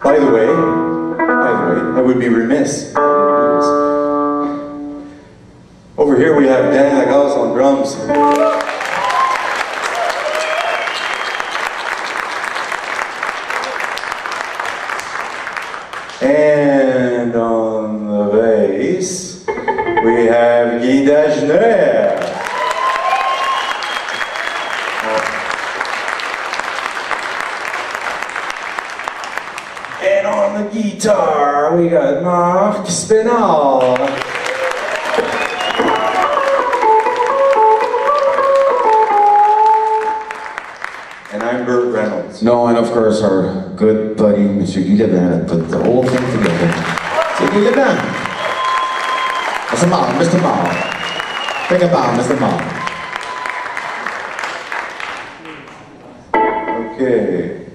By the way, I would be remiss if I didn't do this. Over here we have LaCasse on drums. And on the bass, we have Dagenais. And on the guitar, we got Marc Spenard. And I'm Burt Reynolds. No, and of course our good buddy, Mr. LeBlanc, put the whole thing together. C'est LeBlanc. Mr. Mahl, Mr. Mahl. Think about Mr. Mahl. Okay.